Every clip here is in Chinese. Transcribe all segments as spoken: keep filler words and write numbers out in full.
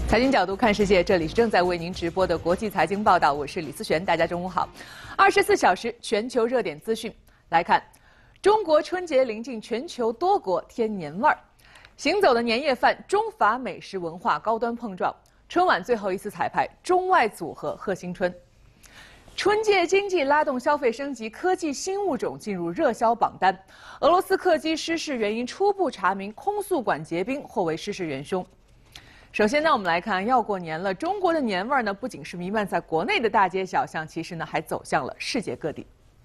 财经角度看世界，这里是正在为您直播的国际财经报道，我是李思璇，大家中午好。二十四小时全球热点资讯来看，中国春节临近，全球多国添年味儿。行走的年夜饭，中法美食文化高端碰撞。春晚最后一次彩排，中外组合贺新春。春节经济拉动消费升级，科技新物种进入热销榜单。俄罗斯客机失事原因初步查明，空速管结冰或为失事元凶。首先呢，我们来看，要过年了，中国的年味儿呢，不仅是弥漫在国内的大街小巷，其实呢，还走向了世界各地。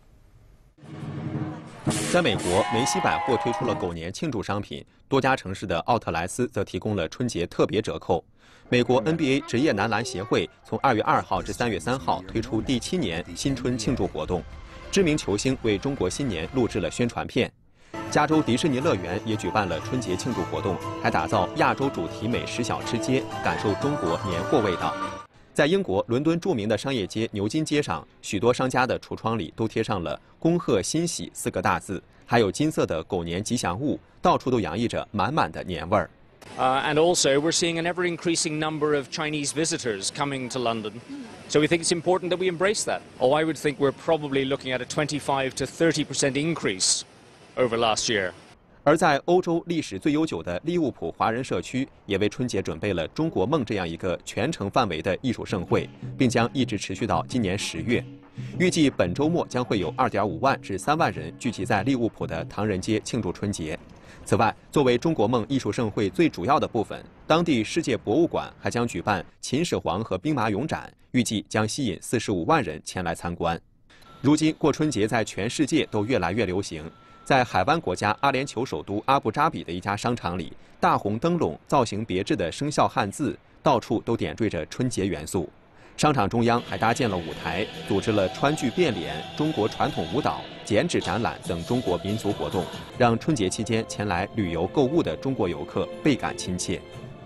在美国，梅西百货推出了狗年庆祝商品，多家城市的奥特莱斯则提供了春节特别折扣。美国 N B A 职业男篮协会从二月二号至三月三号推出第七年新春庆祝活动，知名球星为中国新年录制了宣传片。加州迪士尼乐园也举办了春节庆祝活动，还打造亚洲主题美食小吃街，感受中国年货味道。在英国伦敦著名的商业街牛津街上，许多商家的橱窗里都贴上了“恭贺新喜”四个大字，还有金色的狗年吉祥物，到处都洋溢着满满的年味儿。 Uh, and also, we're seeing an ever-increasing number of Chinese visitors coming to London. So we think it's important that we embrace that. Oh, I would think we're probably looking at a twenty-five to thirty percent increase over last year. 而在欧洲历史最悠久的利物浦华人社区，也为春节准备了“中国梦”这样一个全城范围的艺术盛会，并将一直持续到今年十月。预计本周末将会有二点五万至三万人聚集在利物浦的唐人街庆祝春节。 此外，作为中国梦艺术盛会最主要的部分，当地世界博物馆还将举办秦始皇和兵马俑展，预计将吸引四十五万人前来参观。如今过春节在全世界都越来越流行，在海湾国家阿联酋首都阿布扎比的一家商场里，大红灯笼、造型别致的生肖汉字，到处都点缀着春节元素。 商场中央还搭建了舞台，组织了川剧变脸、中国传统舞蹈、剪纸展览等中国民族活动，让春节期间前来旅游购物的中国游客倍感亲切。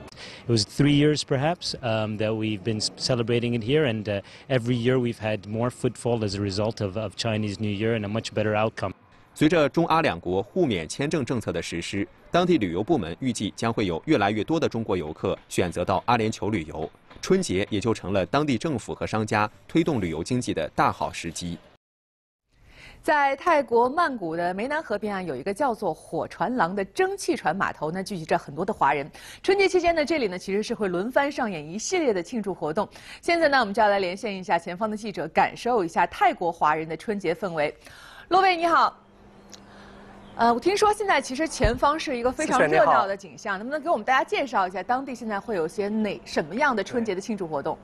It was three years, perhaps, um, that we've been celebrating it here, and uh, every year we've had more footfall as a result of, of Chinese New Year and a much better outcome. 随着中阿两国互免签证政策的实施，当地旅游部门预计将会有越来越多的中国游客选择到阿联酋旅游。 春节也就成了当地政府和商家推动旅游经济的大好时机。 在泰国曼谷的湄南河边岸有一个叫做“火船廊”的蒸汽船码头呢，聚集着很多的华人。春节期间呢，这里呢其实是会轮番上演一系列的庆祝活动。现在呢，我们就要来连线一下前方的记者，感受一下泰国华人的春节氛围。罗伟，你好。 呃，我听说现在其实前方是一个非常热闹的景象，能不能给我们大家介绍一下当地现在会有些哪什么样的春节的庆祝活动？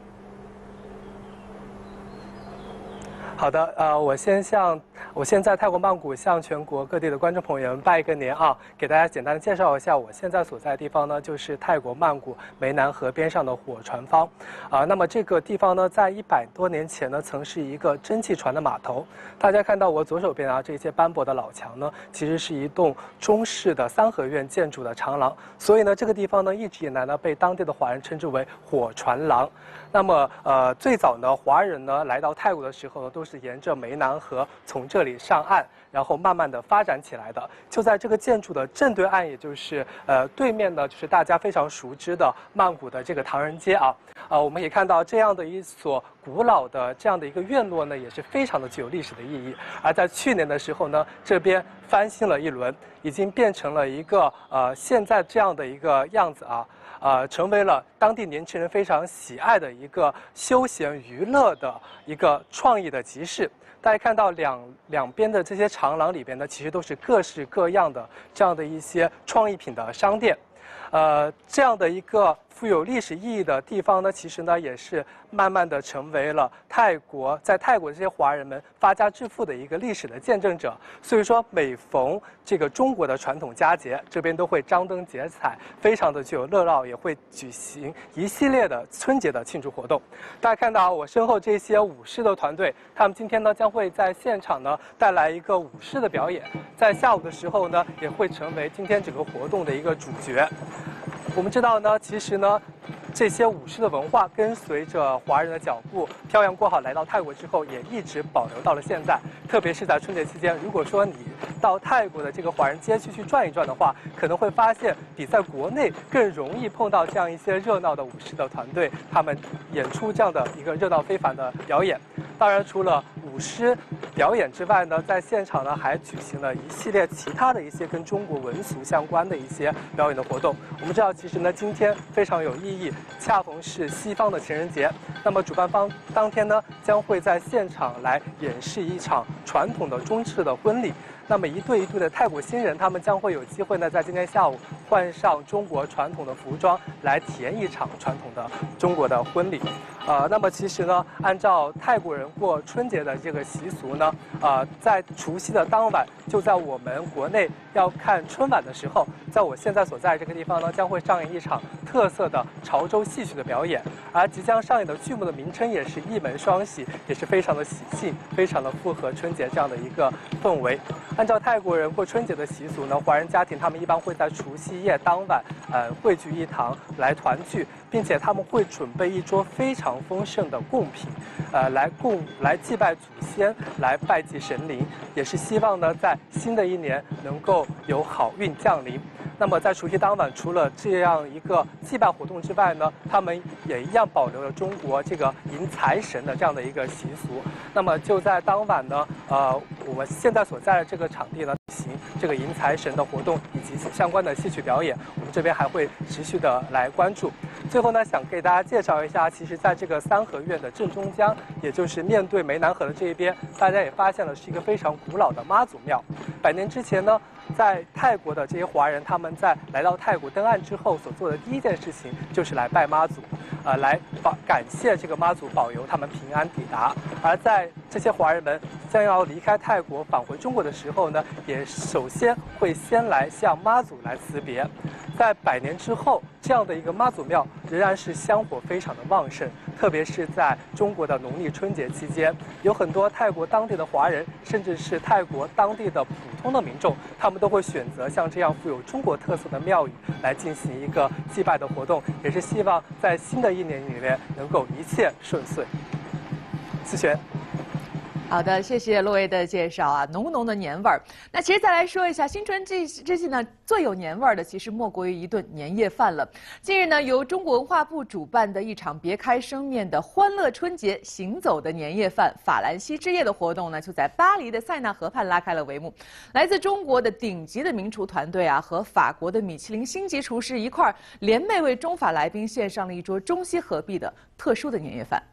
好的，呃，我先向我先在泰国曼谷向全国各地的观众朋友们拜一个年啊，给大家简单的介绍一下我现在所在的地方呢，就是泰国曼谷湄南河边上的火船坊，啊、呃，那么这个地方呢，在一百多年前呢，曾是一个蒸汽船的码头。大家看到我左手边啊，这些斑驳的老墙呢，其实是一栋中式的三合院建筑的长廊，所以呢，这个地方呢，一直以来呢，被当地的华人称之为火船廊。那么，呃，最早呢，华人呢来到泰国的时候呢，都是 是沿着湄南河从这里上岸，然后慢慢的发展起来的。就在这个建筑的正对岸，也就是呃对面呢，就是大家非常熟知的曼谷的这个唐人街啊。啊、呃，我们也看到这样的一所古老的这样的一个院落呢，也是非常的具有历史的意义。而在去年的时候呢，这边翻新了一轮，已经变成了一个呃现在这样的一个样子啊。 呃，成为了当地年轻人非常喜爱的一个休闲娱乐的一个创意的集市。大家看到两两边的这些长廊里边呢，其实都是各式各样的这样的一些创意品的商店。呃，这样的一个富有历史意义的地方呢，其实呢也是慢慢的成为了泰国在泰国这些华人们发家致富的一个历史的见证者。所以说，每逢这个中国的传统佳节，这边都会张灯结彩，非常的具有热闹，也会举行一系列的春节的庆祝活动。大家看到我身后这些舞狮的团队，他们今天呢将会在现场呢带来一个舞狮的表演，在下午的时候呢也会成为今天整个活动的一个主角。 我们知道呢，其实呢，这些舞狮的文化跟随着华人的脚步漂洋过海来到泰国之后，也一直保留到了现在。特别是在春节期间，如果说你到泰国的这个华人街区去转一转的话，可能会发现比在国内更容易碰到这样一些热闹的舞狮的团队，他们演出这样的一个热闹非凡的表演。当然，除了舞狮表演之外呢，在现场呢还举行了一系列其他的一些跟中国文俗相关的一些表演的活动。我们知道，其实呢今天非常有意义，恰逢是西方的情人节。那么主办方当天呢将会在现场来演示一场传统的中式的婚礼。那么一对一对的泰国新人，他们将会有机会呢在今天下午换上中国传统的服装，来体验一场传统的中国的婚礼。呃，那么其实呢，按照泰国人过春节的这个习俗呢，呃，在除夕的当晚，就在我们国内要看春晚的时候，在我现在所在这个地方呢，将会上演一场特色的潮州戏曲的表演。而即将上演的剧目的名称也是一门双喜，也是非常的喜庆，非常的符合春节这样的一个氛围。按照泰国人过春节的习俗呢，华人家庭他们一般会在除夕夜当晚，呃，汇聚一堂来团聚，并且他们会准备一桌非常丰盛的贡品，呃，来供来祭拜祖先，来拜祭神灵，也是希望呢，在新的一年能够有好运降临。那么在除夕当晚，除了这样一个祭拜活动之外呢，他们也一样保留了中国这个迎财神的这样的一个习俗。那么就在当晚呢，呃，我们现在所在的这个场地呢，行这个迎财神的活动以及相关的戏曲表演，我们这边还会持续的来关注。最后呢，想给大家介绍一下，其实在这个三合院的正中央，也就是面对湄南河的这一边，大家也发现了是一个非常古老的妈祖庙。百年之前呢，在泰国的这些华人，他们在来到泰国登岸之后所做的第一件事情，就是来拜妈祖，呃，来保感谢这个妈祖保佑他们平安抵达。而在这些华人们将要离开泰国返回中国的时候呢，也首先会先来向妈祖来辞别。在百年之后，这样的一个妈祖庙仍然是香火非常的旺盛，特别是在中国的农历春节期间，有很多泰国当地的华人，甚至是泰国当地的普通的民众，他们都会选择像这样富有中国特色的庙宇来进行一个祭拜的活动，也是希望在新的一年里面能够一切顺遂。思璇。 好的，谢谢洛威的介绍啊，浓浓的年味儿。那其实再来说一下，新春之之际呢，最有年味儿的其实莫过于一顿年夜饭了。近日呢，由中国文化部主办的一场别开生面的欢乐春节行走的年夜饭法兰西之夜的活动呢，就在巴黎的塞纳河畔拉开了帷幕。来自中国的顶级的名厨团队啊，和法国的米其林星级厨师一块儿联袂为中法来宾献上了一桌中西合璧的特殊的年夜饭。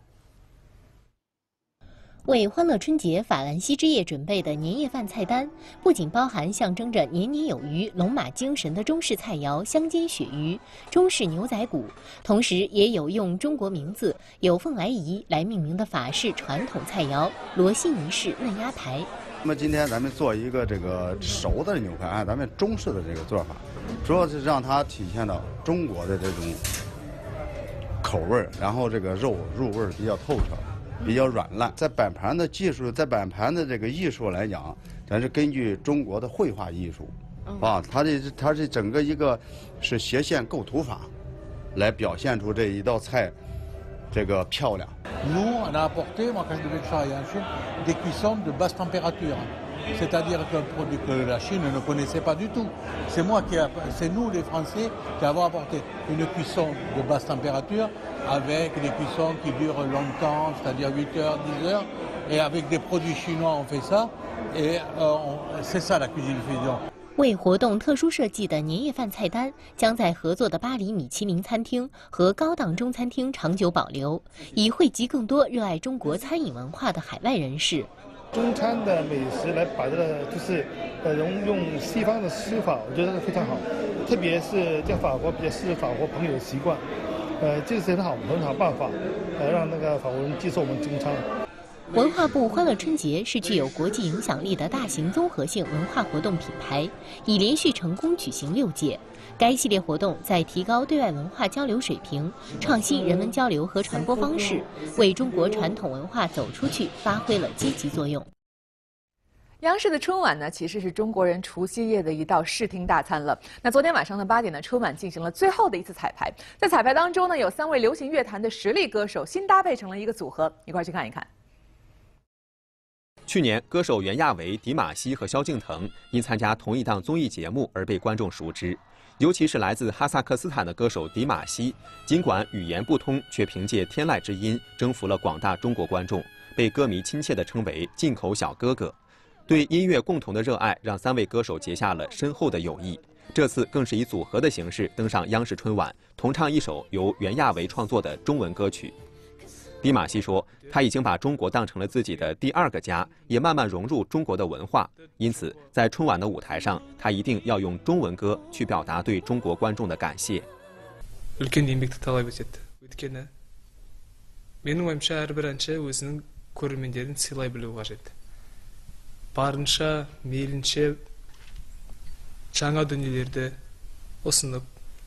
为欢乐春节法兰西之夜准备的年夜饭菜单，不仅包含象征着年年有余、龙马精神的中式菜肴香煎鳕鱼、中式牛仔骨，同时也有用中国名字“有凤来仪”来命名的法式传统菜肴罗西尼式嫩鸭排。 那么今天咱们做一个这个熟的牛排，按咱们中式的这个做法，主要是让它体现到中国的这种口味儿，然后这个肉入味比较透彻。比较软烂，在摆盘的技术，在摆盘的这个艺术来讲，咱是根据中国的绘画艺术，啊，它这它是整个一个是斜线构图法，来表现出这一道菜这个漂亮。 Nous on a apporté, moi quand je devais travailler en Chine, des cuissons de basse température. C'est-à-dire qu'un produit que la Chine ne connaissait pas du tout. C'est moi qui, c'est nous les Français qui avons apporté une cuisson de basse température avec des cuissons qui durent longtemps, c'est-à-dire huit heures, dix heures, et avec des produits chinois on fait ça, et euh, c'est ça la cuisine fusion. 为活动特殊设计的年夜饭菜单，将在合作的巴黎米其林餐厅和高档中餐厅长久保留，以惠及更多热爱中国餐饮文化的海外人士。 中餐的美食来把这个就是呃用用西方的吃法，我觉得非常好，特别是在法国比较适合法国朋友的习惯，呃，这是很好很好办法，呃，让那个法国人接受我们中餐。 文化部欢乐春节是具有国际影响力的大型综合性文化活动品牌，已连续成功举行六届。该系列活动在提高对外文化交流水平、创新人文交流和传播方式，为中国传统文化走出去发挥了积极作用。 央视的春晚呢，其实是中国人除夕夜的一道视听大餐了。那昨天晚上的八点呢，春晚进行了最后的一次彩排，在彩排当中呢，有三位流行乐坛的实力歌手新搭配成了一个组合，一块儿去看一看。 去年，歌手袁娅维、迪玛希和萧敬腾因参加同一档综艺节目而被观众熟知。尤其是来自哈萨克斯坦的歌手迪玛希，尽管语言不通，却凭借天籁之音征服了广大中国观众，被歌迷亲切地称为“进口小哥哥”。对音乐共同的热爱，让三位歌手结下了深厚的友谊。这次更是以组合的形式登上央视春晚，同唱一首由袁娅维创作的中文歌曲。迪玛希说，他已经把中国当成了自己的第二个家，也慢慢融入中国的文化。因此，在春晚的舞台上，他一定要用中文歌去表达对中国观众的感谢。 жаңа дүниелерді ұсынып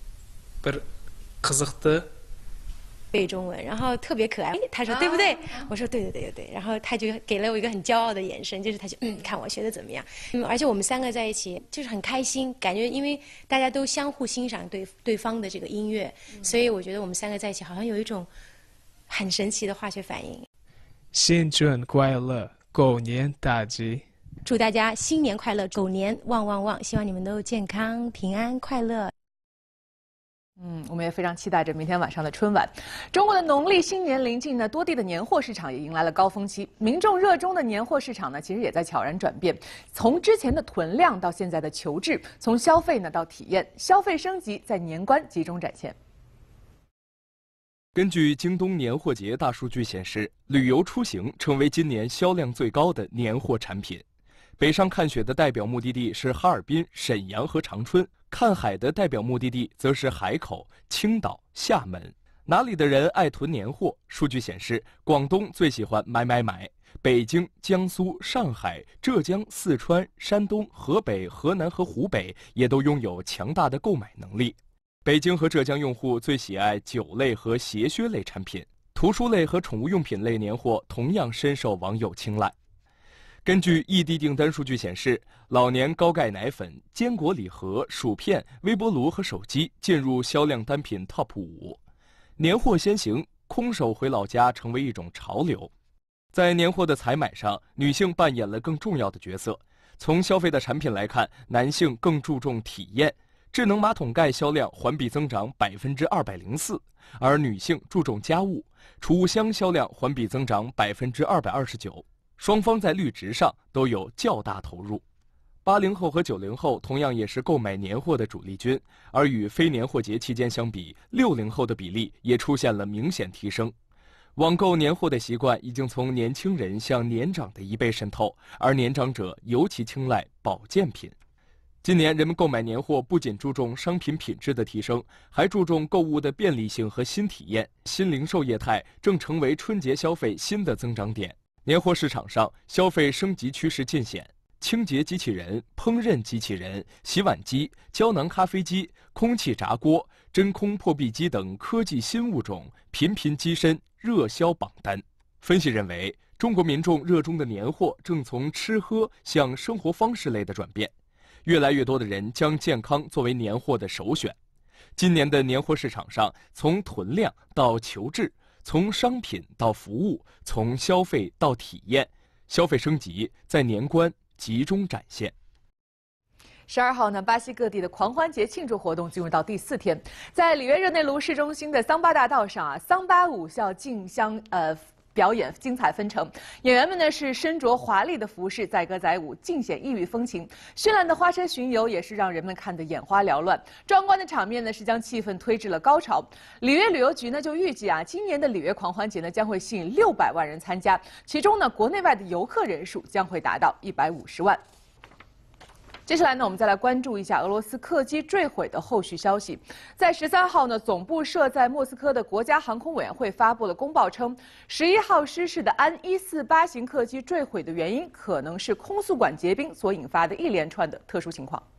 бір қызықты 背中文，然后特别可爱。他说对不对？我说对对对对对。然后他就给了我一个很骄傲的眼神，就是他就嗯，看我学的怎么样。嗯，而且我们三个在一起就是很开心，感觉因为大家都相互欣赏对对方的这个音乐，所以我觉得我们三个在一起好像有一种很神奇的化学反应。 新春快乐，狗年大吉！ 祝大家新年快乐，狗年旺旺旺！希望你们都健康、平安、快乐。 嗯，我们也非常期待着明天晚上的春晚。中国的农历新年临近呢，多地的年货市场也迎来了高峰期。民众热衷的年货市场呢，其实也在悄然转变，从之前的囤量到现在的求质，从消费呢到体验，消费升级在年关集中展现。 根据京东年货节大数据显示，旅游出行成为今年销量最高的年货产品。北上看雪的代表目的地是哈尔滨、沈阳和长春。看海的代表目的地则是海口、青岛、厦门。哪里的人爱囤年货？数据显示，广东最喜欢买买买，北京、江苏、上海、浙江、四川、山东、河北、河南和湖北也都拥有强大的购买能力。北京和浙江用户最喜爱酒类和鞋靴类产品，图书类和宠物用品类年货同样深受网友青睐。根据异地订单数据显示，老年高钙奶粉、坚果礼盒、薯片、微波炉和手机进入销量单品 Top 五。年货先行，空手回老家成为一种潮流。在年货的采买上，女性扮演了更重要的角色。从消费的产品来看，男性更注重体验。智能马桶盖销量环比增长百分之二百零四，而女性注重家务。储物箱销量环比增长百分之二百二十九。双方在绿植上都有较大投入。八零后和九零后同样也是购买年货的主力军，而与非年货节期间相比，六零后的比例也出现了明显提升。网购年货的习惯已经从年轻人向年长的一辈渗透，而年长者尤其青睐保健品。今年人们购买年货不仅注重商品品质的提升，还注重购物的便利性和新体验。新零售业态正成为春节消费新的增长点。年货市场上消费升级趋势尽显，清洁机器人、烹饪机器人、洗碗机、胶囊咖啡机、空气炸锅、真空破壁机等科技新物种频频跻身热销榜单。分析认为，中国民众热衷的年货正从吃喝向生活方式类的转变，越来越多的人将健康作为年货的首选。今年的年货市场上，从囤量到求质，从商品到服务，从消费到体验，消费升级在年关集中展现。 十二号呢，巴西各地的狂欢节庆祝活动进入到第四天，在里约热内卢市中心的桑巴大道上啊，桑巴舞校竞相呃。表演精彩纷呈，演员们呢是身着华丽的服饰，载歌载舞，尽显异域风情。绚烂的花车巡游也是让人们看得眼花缭乱。壮观的场面呢是将气氛推至了高潮。里约旅游局呢就预计啊，今年的里约狂欢节呢将会吸引六百万人参加，其中呢国内外的游客人数将会达到一百五十万。接下来呢，我们再来关注一下俄罗斯客机坠毁的后续消息。在十三号呢，总部设在莫斯科的国家航空委员会发布了公报称，十一号失事的安一四八型客机坠毁的原因可能是空速管结冰所引发的一连串的特殊情况。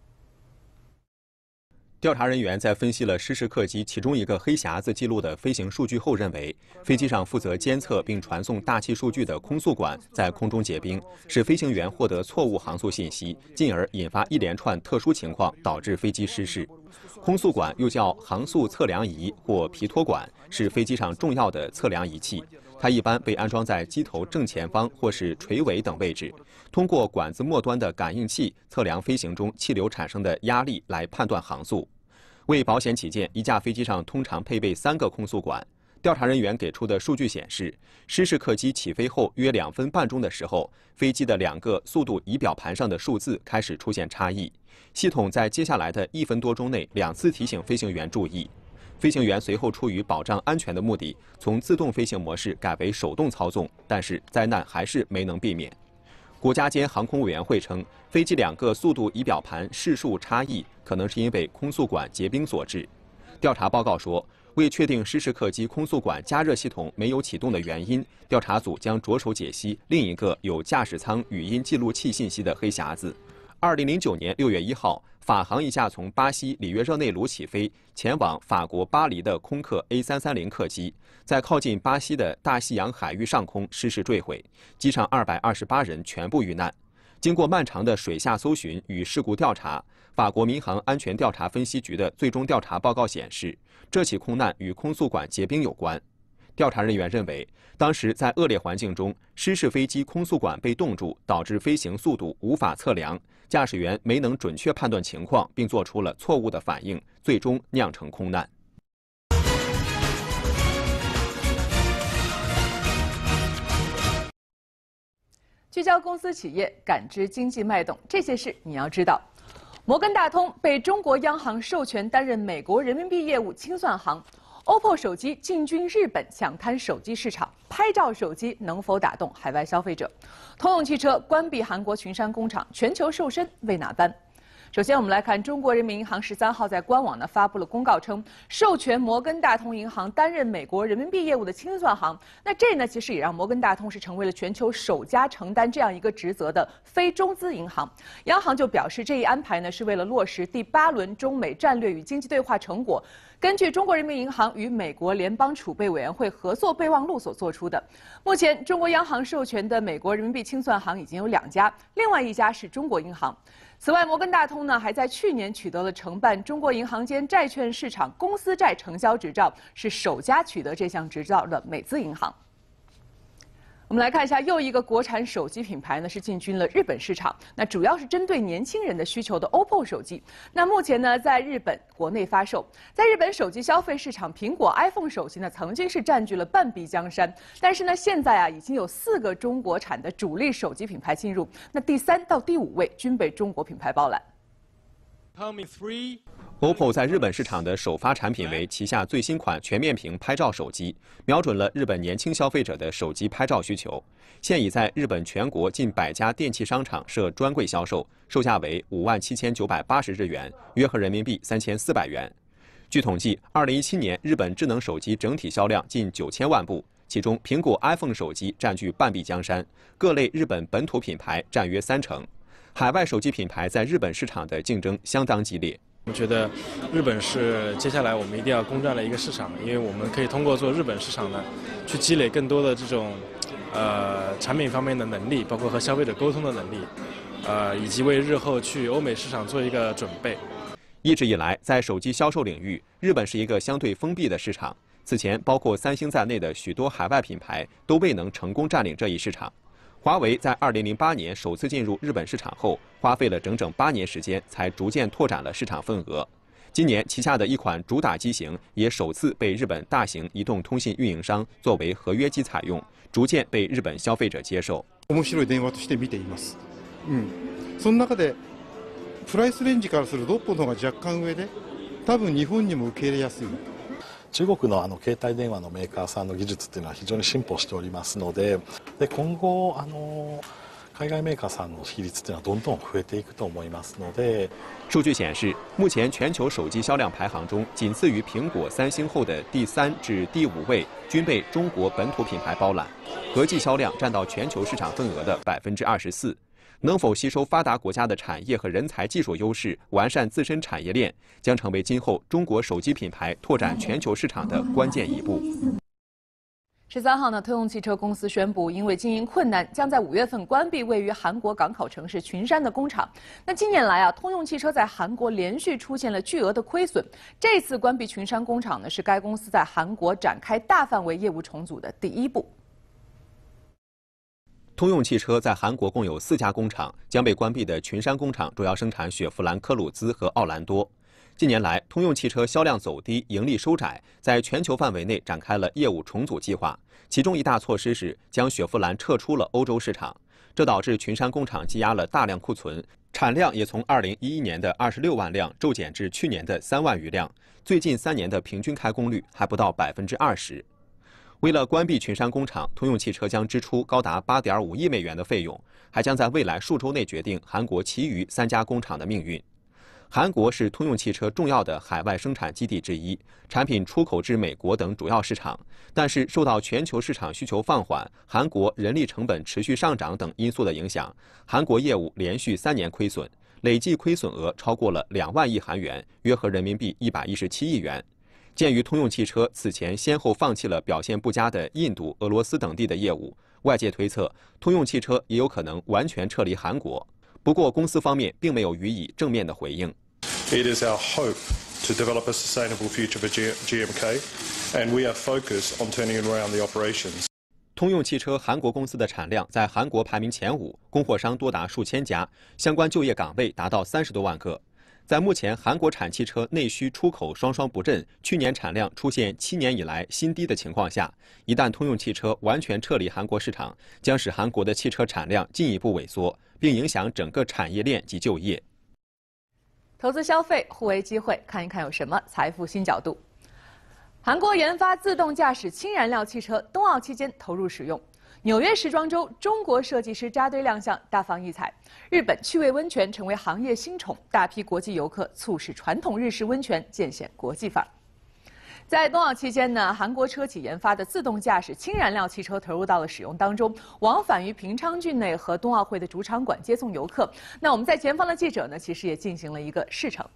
调查人员在分析了失事客机其中一个黑匣子记录的飞行数据后认为，飞机上负责监测并传送大气数据的空速管在空中结冰，使飞行员获得错误航速信息，进而引发一连串特殊情况，导致飞机失事。空速管又叫航速测量仪或皮托管，是飞机上重要的测量仪器， 它一般被安装在机头正前方或是垂尾等位置，通过管子末端的感应器测量飞行中气流产生的压力来判断航速。为保险起见，一架飞机上通常配备三个空速管。调查人员给出的数据显示，失事客机起飞后约两分半钟的时候，飞机的两个速度仪表盘上的数字开始出现差异。系统在接下来的一分多钟内两次提醒飞行员注意。飞行员随后出于保障安全的目的，从自动飞行模式改为手动操纵，但是灾难还是没能避免。国家间航空委员会称，飞机两个速度仪表盘视数差异可能是因为空速管结冰所致。调查报告说，为确定失事客机空速管加热系统没有启动的原因，调查组将着手解析另一个有驾驶舱语音记录器信息的黑匣子。二零零九年六月一号，法航一架从巴西里约热内卢起飞前往法国巴黎的空客 A 三三零客机，在靠近巴西的大西洋海域上空失事坠毁，机上二百二十八人全部遇难。经过漫长的水下搜寻与事故调查，法国民航安全调查分析局的最终调查报告显示，这起空难与空速管结冰有关。调查人员认为，当时在恶劣环境中，失事飞机空速管被冻住，导致飞行速度无法测量，驾驶员没能准确判断情况，并做出了错误的反应，最终酿成空难。 聚焦公司企业，感知经济脉动，这些事你要知道。摩根大通被中国央行授权担任美国人民币业务清算行。O P P O 手机进军日本，抢滩手机市场，拍照手机能否打动海外消费者？通用汽车关闭韩国群山工厂，全球瘦身为哪般？首先，我们来看中国人民银行十三号在官网呢发布了公告称，授权摩根大通银行担任美国人民币业务的清算行。那这呢，其实也让摩根大通是成为了全球首家承担这样一个职责的非中资银行。央行就表示，这一安排呢是为了落实第八轮中美战略与经济对话成果。根据中国人民银行与美国联邦储备委员会合作备忘录所做出的，目前中国央行授权的美国人民币清算行已经有两家，另外一家是中国银行。此外，摩根大通呢还在去年取得了承办中国银行间债券市场公司债承销执照，是首家取得这项执照的美资银行。我们来看一下，又一个国产手机品牌呢是进军了日本市场，那主要是针对年轻人的需求的 O P P O 手机。那目前呢，在日本国内发售，在日本手机消费市场，苹果 iPhone 手机呢曾经是占据了半壁江山，但是呢，现在啊已经有四个中国产的主力手机品牌进入，那第三到第五位均被中国品牌包揽。 O P P O 在日本市场的首发产品为旗下最新款全面屏拍照手机，瞄准了日本年轻消费者的手机拍照需求。现已在日本全国近百家电器商场设专柜销售，售价为五万七千九百八十日元，约合人民币三千四百元。据统计，二零一七年日本智能手机整体销量近九千万部，其中苹果 iPhone 手机占据半壁江山，各类日本本土品牌占约三成。海外手机品牌在日本市场的竞争相当激烈。 我觉得日本是接下来我们一定要攻占的一个市场，因为我们可以通过做日本市场呢，去积累更多的这种呃产品方面的能力，包括和消费者沟通的能力，呃以及为日后去欧美市场做一个准备。 一直以来，在手机销售领域，日本是一个相对封闭的市场。此前，包括三星在内的许多海外品牌都未能成功占领这一市场。华为在二零零八年首次进入日本市场后，花费了整整八年时间，才逐渐拓展了市场份额。今年，旗下的一款主打机型也首次被日本大型移动通信运营商作为合约机采用，逐渐被日本消费者接受。 面白い電話として見ています。うん。その中でプライスレンジからするとオッポの方が若干上で、多分日本にも受け入れやすい。 中国のあの携帯電話のメーカーさんの技術っていうのは非常に進歩しておりますので、で今後あの海外メーカーさんの比率っていうのはどんどん増えていくと思いますので。 数据显示，目前全球手机销量排行中，仅次于苹果、三星后的第三至第五位均被中国本土品牌包揽，合计销量占到全球市场份额的百分之二十四。能否吸收发达国家的产业和人才技术优势，完善自身产业链，将成为今后中国手机品牌拓展全球市场的关键一步。 十三号呢，通用汽车公司宣布，因为经营困难，将在五月份关闭位于韩国港口城市群山的工厂。那近年来啊，通用汽车在韩国连续出现了巨额的亏损。这次关闭群山工厂呢，是该公司在韩国展开大范围业务重组的第一步。 通用汽车在韩国共有四家工厂，将被关闭的群山工厂主要生产雪佛兰科鲁兹和奥兰多。近年来，通用汽车销量走低，盈利收窄，在全球范围内展开了业务重组计划。其中一大措施是将雪佛兰撤出了欧洲市场，这导致群山工厂积压了大量库存，产量也从二零一一年的二十六万辆骤减至去年的三万余辆。最近三年的平均开工率还不到百分之二十。为了关闭群山工厂，通用汽车将支出高达八点五亿美元的费用，还将在未来数周内决定韩国其余三家工厂的命运。韩国是通用汽车重要的海外生产基地之一，产品出口至美国等主要市场。但是受到全球市场需求放缓、韩国人力成本持续上涨等因素的影响，韩国业务连续三年亏损，累计亏损额超过了两万亿韩元，约合人民币一百一十七亿元。鉴于通用汽车此前先后放弃了表现不佳的印度、俄罗斯等地的业务，外界推测通用汽车也有可能完全撤离韩国。不过，公司方面并没有予以正面的回应。 It is our hope to develop a sustainable future for G M K, and we are focused on turning around the operations. 通用汽车韩国公司的产量在韩国排名前五，供货商多达数千家，相关就业岗位达到三十多万个。在目前韩国产汽车内需出口双双不振，去年产量出现七年以来新低的情况下，一旦通用汽车完全撤离韩国市场，将使韩国的汽车产量进一步萎缩，并影响整个产业链及就业。 投资消费互为机会，看一看有什么财富新角度。韩国研发自动驾驶氢燃料汽车，冬奥期间投入使用。纽约时装周，中国设计师扎堆亮相，大放异彩。日本趣味温泉成为行业新宠，大批国际游客促使传统日式温泉渐显国际范儿。在冬奥期间呢，韩国车企研发的自动驾驶氢燃料汽车投入到了使用当中，往返于平昌郡内和冬奥会的主场馆接送游客。那我们在前方的记者呢，其实也进行了一个试乘。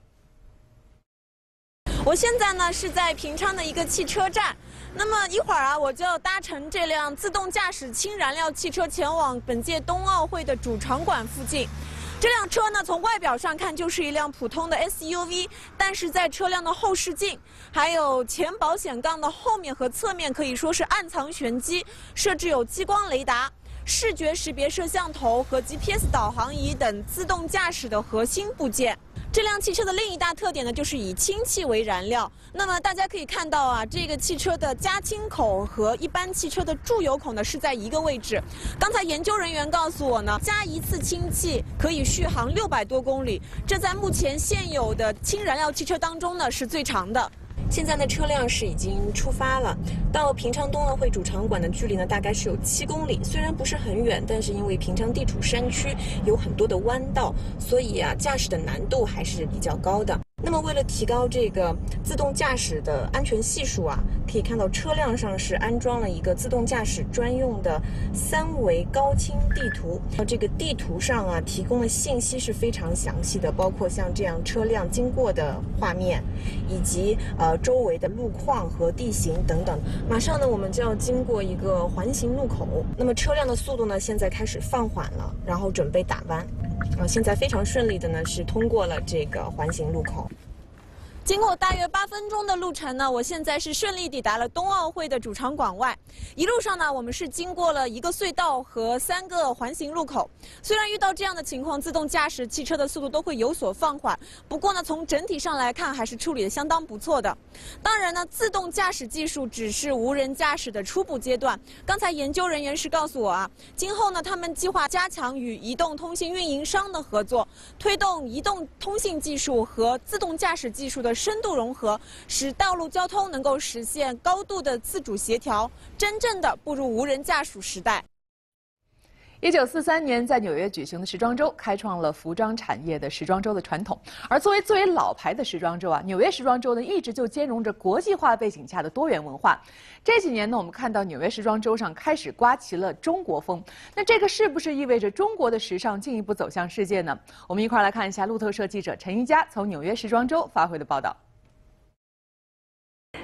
我现在呢是在平昌的一个汽车站，那么一会儿啊，我就要搭乘这辆自动驾驶氢燃料汽车前往本届冬奥会的主场馆附近。这辆车呢，从外表上看就是一辆普通的 S U V， 但是在车辆的后视镜，还有前保险杠的后面和侧面，可以说是暗藏玄机，设置有激光雷达、视觉识别摄像头和 G P S 导航仪等自动驾驶的核心部件。这辆汽车的另一大特点呢，就是以氢气为燃料。那么大家可以看到啊，这个汽车的加氢口和一般汽车的注油口呢是在一个位置。刚才研究人员告诉我呢，加一次氢气可以续航六百多公里，这在目前现有的氢燃料汽车当中呢是最长的。现在的车辆是已经出发了，到平昌冬奥会主场馆的距离呢，大概是有七公里。虽然不是很远，但是因为平昌地处山区，有很多的弯道，所以啊，驾驶的难度还是比较高的。那么为了提高这个自动驾驶的安全系数啊，可以看到车辆上是安装了一个自动驾驶专用的三维高清地图。这个地图上啊提供的信息是非常详细的，包括像这样车辆经过的画面，以及呃周围的路况和地形等等。马上呢，我们就要经过一个环形路口，那么车辆的速度呢现在开始放缓了，然后准备打弯。呃，现在非常顺利的呢是通过了这个环形路口。经过大约八分钟的路程呢，我现在是顺利抵达了冬奥会的主场馆外。一路上呢，我们是经过了一个隧道和三个环形路口。虽然遇到这样的情况，自动驾驶汽车的速度都会有所放缓，不过呢，从整体上来看，还是处理得相当不错的。当然呢，自动驾驶技术只是无人驾驶的初步阶段。刚才研究人员是告诉我啊，今后呢，他们计划加强与移动通信运营商的合作，推动移动通信技术和自动驾驶技术的深度融合，使道路交通能够实现高度的自主协调，真正的步入无人驾驶时代。 一九四三年，在纽约举行的时装周，开创了服装产业的时装周的传统。而作为最为老牌的时装周啊，纽约时装周呢，一直就兼容着国际化背景下的多元文化。这几年呢，我们看到纽约时装周上开始刮起了中国风。那这个是不是意味着中国的时尚进一步走向世界呢？我们一块儿来看一下路透社记者陈一佳从纽约时装周发回的报道。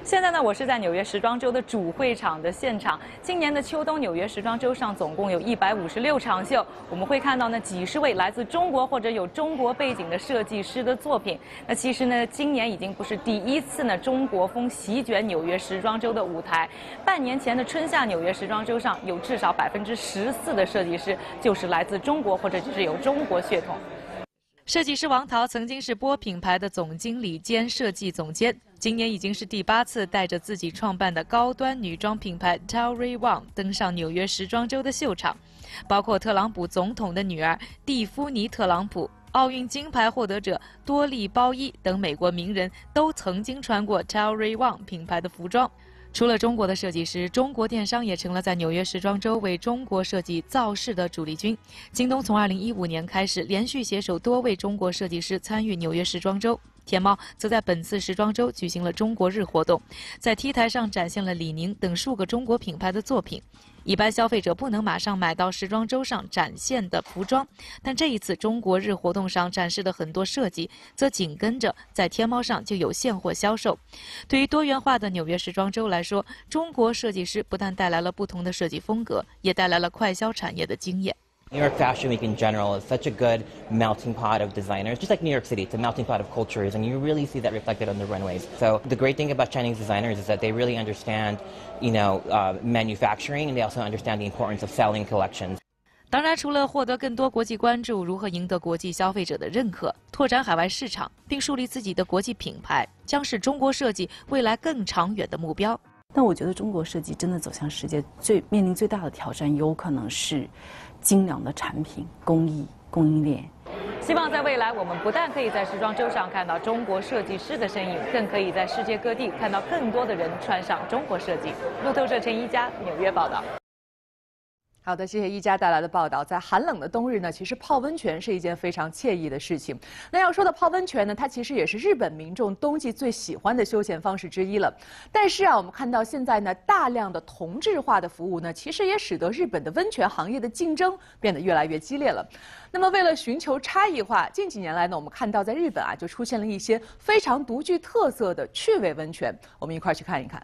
现在呢，我是在纽约时装周的主会场的现场。今年的秋冬纽约时装周上总共有一百五十六场秀，我们会看到呢几十位来自中国或者有中国背景的设计师的作品。那其实呢，今年已经不是第一次呢中国风席卷纽约时装周的舞台。半年前的春夏纽约时装周上，有至少百分之十四的设计师就是来自中国或者就是有中国血统。设计师王桃曾经是波品牌的总经理兼设计总监，今年已经是第八次带着自己创办的高端女装品牌 Tory Wang 登上纽约时装周的秀场，包括特朗普总统的女儿蒂芙尼·特朗普、奥运金牌获得者多利·包伊等美国名人都曾经穿过 Tory Wang 品牌的服装。除了中国的设计师，中国电商也成了在纽约时装周为中国设计造势的主力军。京东从二零一五年开始，连续携手多位中国设计师参与纽约时装周。天猫则在本次时装周举行了中国日活动，在 T 台上展现了李宁等数个中国品牌的作品。一般消费者不能马上买到时装周上展现的服装，但这一次中国日活动上展示的很多设计，则紧跟着在天猫上就有现货销售。对于多元化的纽约时装周来说，中国设计师不但带来了不同的设计风格，也带来了快消产业的经验。 New York Fashion Week in general is such a good melting pot of designers, just like New York City, it's a melting pot of cultures, and you really see that reflected on the runways. So the great thing about Chinese designers is that they really understand, you know, uh, manufacturing, and they also understand the importance of selling collections. 当然，除了获得更多国际关注，如何赢得国际消费者的认可，拓展海外市场，并树立自己的国际品牌，将是中国设计未来更长远的目标。 但我觉得中国设计真的走向世界，最面临最大的挑战，有可能是精良的产品、工艺、供应链。 希望在未来，我们不但可以在时装周上看到中国设计师的身影，更可以在世界各地看到更多的人穿上中国设计。路透社陈一佳纽约报道。 好的，谢谢一家带来的报道。在寒冷的冬日呢，其实泡温泉是一件非常惬意的事情。那要说到泡温泉呢，它其实也是日本民众冬季最喜欢的休闲方式之一了。但是啊，我们看到现在呢，大量的同质化的服务呢，其实也使得日本的温泉行业的竞争变得越来越激烈了。那么，为了寻求差异化，近几年来呢，我们看到在日本啊，就出现了一些非常独具特色的趣味温泉。我们一块儿去看一看。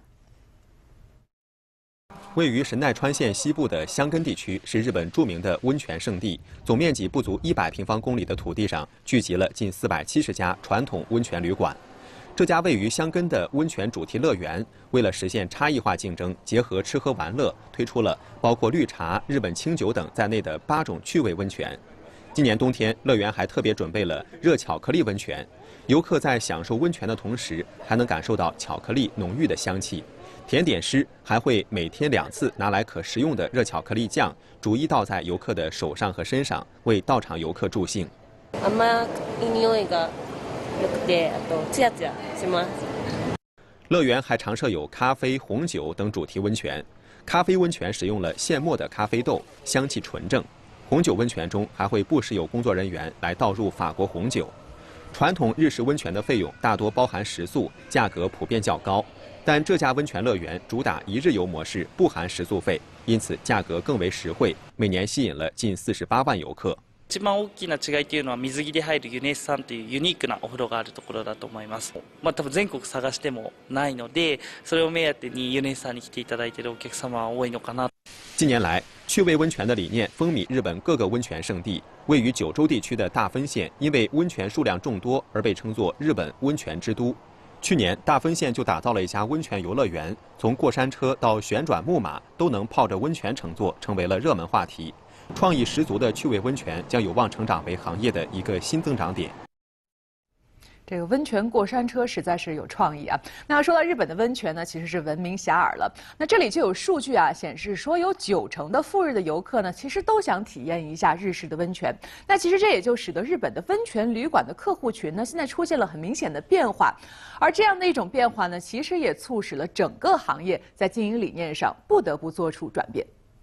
位于神奈川县西部的箱根地区是日本著名的温泉胜地，总面积不足一百平方公里的土地上聚集了近四百七十家传统温泉旅馆。这家位于箱根的温泉主题乐园，为了实现差异化竞争，结合吃喝玩乐，推出了包括绿茶、日本清酒等在内的八种趣味温泉。今年冬天，乐园还特别准备了热巧克力温泉，游客在享受温泉的同时，还能感受到巧克力浓郁的香气。甜点师还会每天两次拿来可食用的热巧克力酱，逐一倒在游客的手上和身上，为到场游客助兴。 甘い匂いが良くて、あとツヤツヤします。 乐园还常设有咖啡、红酒等主题温泉。咖啡温泉使用了现磨的咖啡豆，香气纯正。红酒温泉中还会不时有工作人员来倒入法国红酒。传统日式温泉的费用大多包含食宿，价格普遍较高。但这家温泉乐园主打一日游模式，不含食宿费，因此价格更为实惠，每年吸引了近四十八万游客。 一番大きな違いというのは水着で入るユネッサンというユニークなお風呂があるところだと思います。まあ多分全国探してもないので、それを目当てにユネッサンに来ていただいているお客様は多いのかな。 近年来，趣味温泉的理念风靡日本各个温泉胜地。位于九州地区的大分县，因为温泉数量众多而被称作日本温泉之都。去年，大分县就打造了一家温泉游乐园，从过山车到旋转木马都能泡着温泉乘坐，成为了热门话题。创意十足的趣味温泉将有望成长为行业的一个新增长点。 这个温泉过山车实在是有创意啊！那说到日本的温泉呢，其实是闻名遐迩了。那这里就有数据啊显示说，有九成的赴日的游客呢，其实都想体验一下日式的温泉。那其实这也就使得日本的温泉旅馆的客户群呢，现在出现了很明显的变化。而这样的一种变化呢，其实也促使了整个行业在经营理念上不得不做出转变。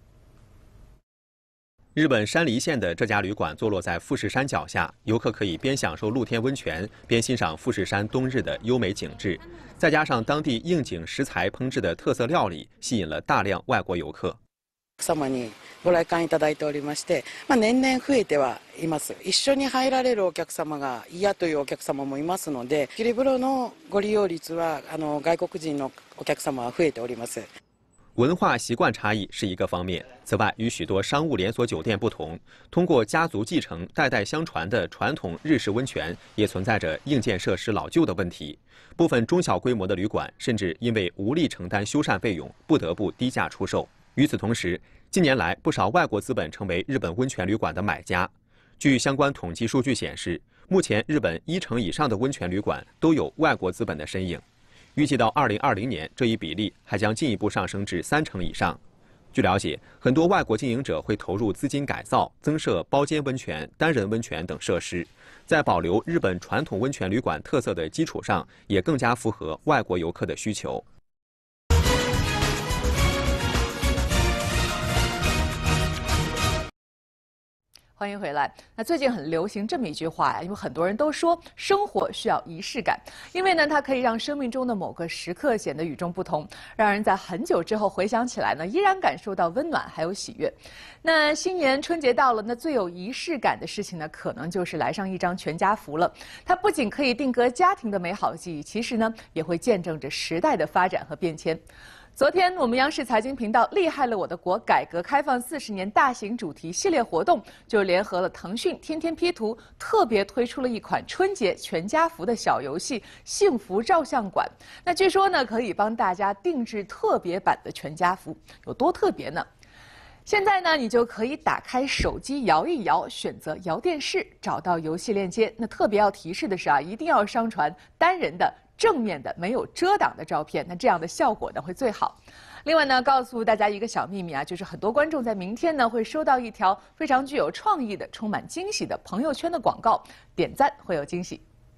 日本山梨县的这家旅馆坐落在富士山脚下，游客可以边享受露天温泉，边欣赏富士山冬日的优美景致。再加上当地应景食材烹制的特色料理，吸引了大量外国游客。 様にご来館いただいておりまして、まあ、年々増えてはいます。一緒に入られるお客様が嫌というお客様もいますので、霧風呂のご利用率はあの外国人のお客様は増えております。 文化习惯差异是一个方面。此外，与许多商务连锁酒店不同，通过家族继承、代代相传的传统日式温泉也存在着硬件设施老旧的问题。部分中小规模的旅馆甚至因为无力承担修缮费用，不得不低价出售。与此同时，近年来不少外国资本成为日本温泉旅馆的买家。据相关统计数据显示，目前日本一成以上的温泉旅馆都有外国资本的身影。预计到二零二零年，这一比例还将进一步上升至三成以上。据了解，很多外国经营者会投入资金改造、增设包间温泉、单人温泉等设施，在保留日本传统温泉旅馆特色的基础上，也更加符合外国游客的需求。 欢迎回来。那最近很流行这么一句话呀，因为很多人都说生活需要仪式感，因为呢，它可以让生命中的某个时刻显得与众不同，让人在很久之后回想起来呢，依然感受到温暖还有喜悦。那新年春节到了，那最有仪式感的事情呢，可能就是来上一张全家福了。它不仅可以定格家庭的美好记忆，其实呢，也会见证着时代的发展和变迁。昨天，我们央视财经频道“厉害了我的国”改革开放四十年大型主题系列活动，就联合了腾讯、天天 P 图，特别推出了一款春节全家福的小游戏——幸福照相馆。那据说呢，可以帮大家定制特别版的全家福，有多特别呢？现在呢，你就可以打开手机摇一摇，选择摇电视，找到游戏链接。那特别要提示的是啊，一定要上传单人的正面的没有遮挡的照片，那这样的效果呢会最好。另外呢，告诉大家一个小秘密啊，就是很多观众在明天呢会收到一条非常具有创意的、充满惊喜的朋友圈的广告，点赞会有惊喜。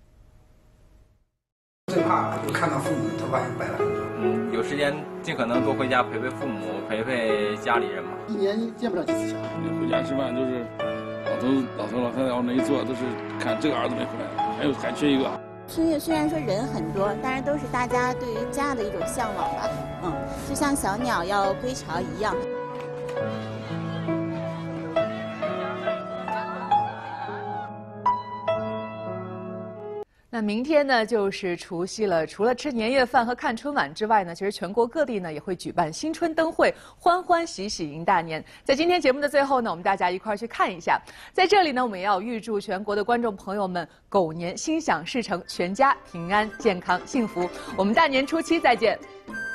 最怕就看到父母头发又白了。 嗯，有时间尽可能多回家陪陪父母，陪陪家里人嘛。 一年见不了几次小孩。 回家吃饭都是老头老头老太太往那一坐，都是看这个儿子没回来，还有还缺一个。 春节虽然说人很多，但是都是大家对于家的一种向往吧。嗯，就像小鸟要归巢一样。 那明天呢就是除夕了，除了吃年夜饭和看春晚之外呢，其实全国各地呢也会举办新春灯会，欢欢喜喜迎大年。在今天节目的最后呢，我们大家一块儿去看一下。在这里呢，我们也要预祝全国的观众朋友们狗年心想事成，全家平安健康幸福。我们大年初七再见。